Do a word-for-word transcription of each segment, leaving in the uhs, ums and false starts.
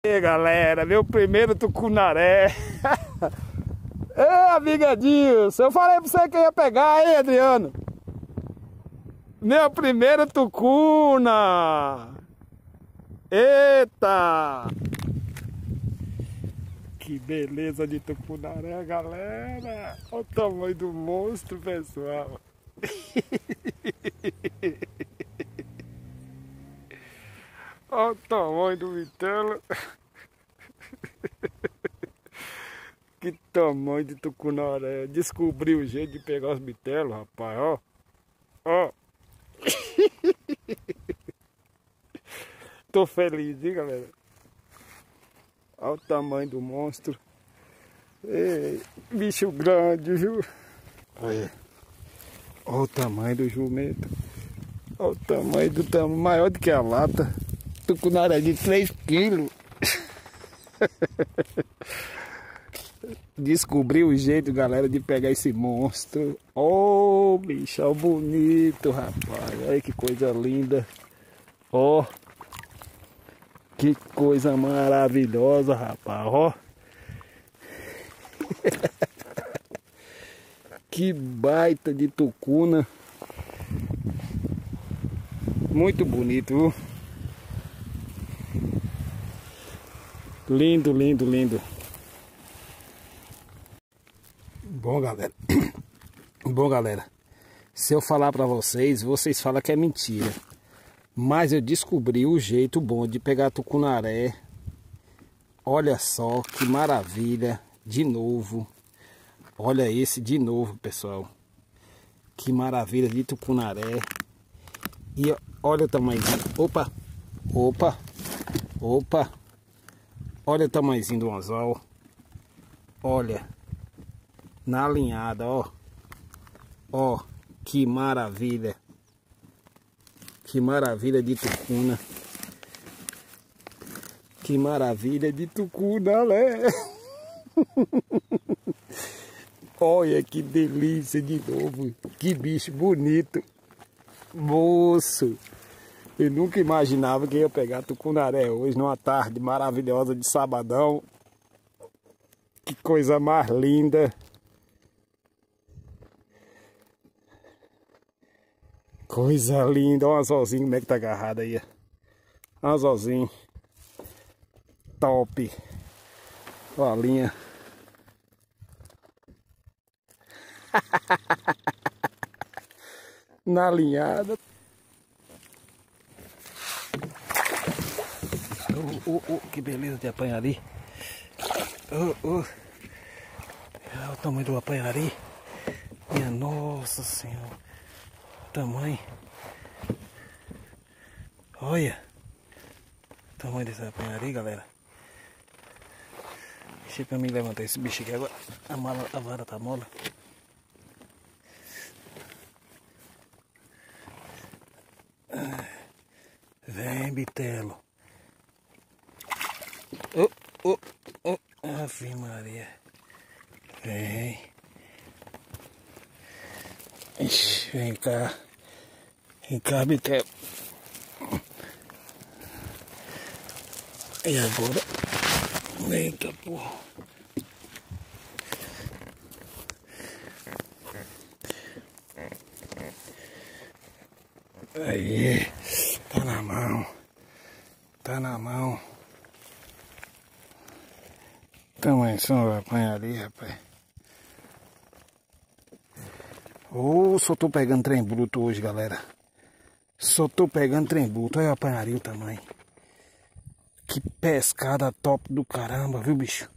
E aí, galera, meu primeiro tucunaré. Ei, amiga Dilson, eu falei pra você que ia pegar, hein, Adriano? Meu primeiro tucuna. Eita! Que beleza de tucunaré, galera. Olha o tamanho do monstro, pessoal. Olha o tamanho do vitelo. Que tamanho de tucunaré. Descobri o jeito de pegar os bitelos, rapaz. Ó. Ó. Tô feliz, hein, galera? Olha o tamanho do monstro. Ei, bicho grande, viu? Olha. Olha o tamanho do jumento. Olha o tamanho do tamanho. Maior do que a lata. Tucunaré de três quilos. Descobri o jeito, galera, de pegar esse monstro. Oh, bicho bonito, rapaz. Olha que coisa linda. Ó. Oh, que coisa maravilhosa, rapaz. Ó. Oh. Que baita de tucuna. Muito bonito, viu? Lindo, lindo, lindo. Bom, galera. Bom, galera. Se eu falar pra vocês, vocês falam que é mentira. Mas eu descobri o jeito bom de pegar tucunaré. Olha só que maravilha. De novo. Olha esse de novo, pessoal. Que maravilha de tucunaré. E olha o tamanho. Opa. Opa. Opa. Olha o tamanhozinho do anzol. Olha. Na alinhada, ó. Ó. Que maravilha. Que maravilha de tucuna. Que maravilha de tucuna, né? Olha que delícia de novo. Que bicho bonito. Moço. Eu nunca imaginava que ia pegar tucunaré hoje, numa tarde maravilhosa de sabadão. Que coisa mais linda. Coisa linda. Olha o anzolzinho como é que tá agarrado aí. Anzolzinho. Top. Olha a linha. Na alinhada. Oh, oh, oh, que beleza de apanhari. Oh, oh. Olha o tamanho do apanhari. Minha nossa senhora. Tamanho. Olha. O tamanho desse apanhari, galera. Deixa pra mim levantar esse bicho aqui agora. A, mala, a vara tá mola. Vem, bitelo. Oh, oh, oh. Ave Maria. Vem. Ixi, vem cá. Vem cá, bitelo. E agora? Eita, porra. Aí. Tá na mão. Tá na mão. Tamanho só vai apanhar ali, rapaz. Ô, oh, só tô pegando trem bruto hoje, galera. Só tô pegando trem bruto. Olha, eu apanharia o tamanho. Que pescada top do caramba, viu, bicho?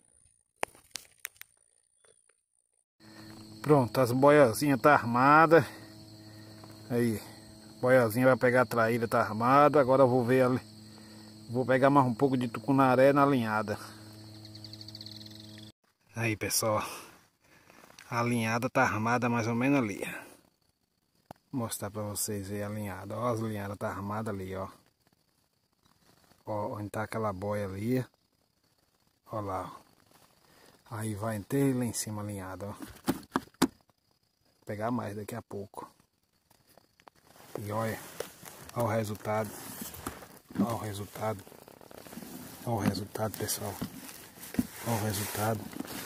Pronto, as boiazinhas tá armada. Aí. Boiazinha vai pegar a traíra, tá armada. Agora eu vou ver ali. Vou pegar mais um pouco de tucunaré na alinhada. Aí, pessoal. A alinhada tá armada mais ou menos ali. Vou mostrar pra vocês aí a alinhada. Ó, as alinhadas tá armada ali, ó. Ó, onde tá aquela boia ali. Ó lá, ó. Aí vai inteiro lá em cima alinhada, ó. Vou pegar mais daqui a pouco. E olha. Olha o resultado. Olha o resultado. Olha o resultado, pessoal. Olha o resultado.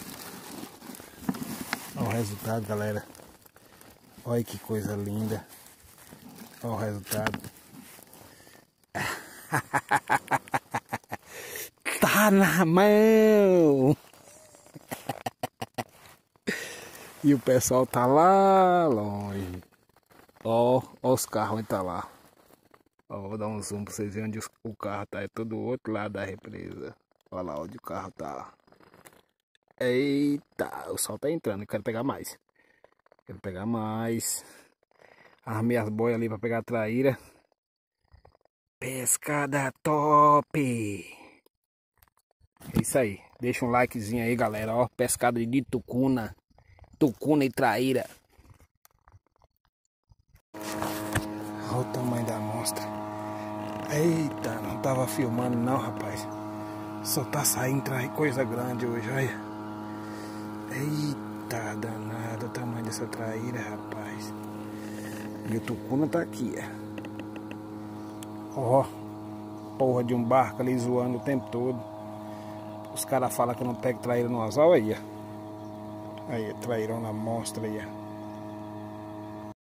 Olha o resultado, galera. Olha que coisa linda. Olha o resultado. Tá na mão. E o pessoal tá lá longe. Ó, ó os carros onde tá lá. Ó, vou dar um zoom pra vocês verem onde o carro tá. É todo o outro lado da represa. Olha lá onde o carro tá. Eita, o sol tá entrando. Eu quero pegar mais. Quero pegar mais. Armei as boias ali pra pegar a traíra. Pescada top! É isso aí. Deixa um likezinho aí, galera. Ó, pescada de tucuna. Tucuna e traíra. Olha o tamanho da amostra. Eita, não tava filmando não, rapaz. Só tá saindo trair coisa grande hoje, olha. Eita, danado o tamanho dessa traíra, rapaz. E o tucuna tá aqui, ó. Ó, porra de um barco ali zoando o tempo todo. Os caras falam que eu não pego traíra no anzol aí, ó. Aí, trairão na mostra aí, ó.